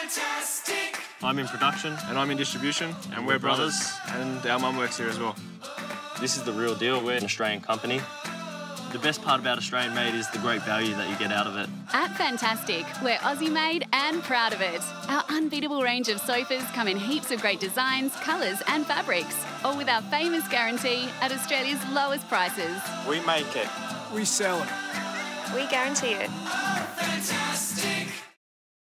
I'm in production and I'm in distribution, and we're brothers, and our mum works here as well. This is the real deal. We're an Australian company. The best part about Australian made is the great value that you get out of it. At Fantastic, we're Aussie made and proud of it. Our unbeatable range of sofas come in heaps of great designs, colours and fabrics, all with our famous guarantee at Australia's lowest prices. We make it. We sell it. We guarantee it. Fantastic.